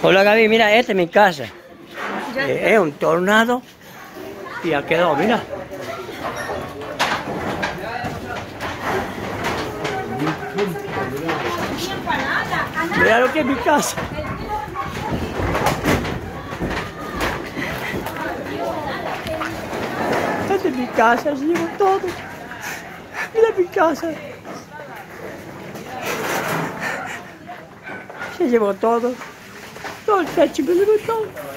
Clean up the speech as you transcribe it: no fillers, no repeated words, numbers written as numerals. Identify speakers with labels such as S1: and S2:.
S1: Hola Gaby, mira, esta es mi casa. Es un tornado y ha quedado, mira. Mira lo que es mi casa. Esta es mi casa, se llevó todo. Mira mi casa. Se llevó todo. Todo el techo me llevó todo.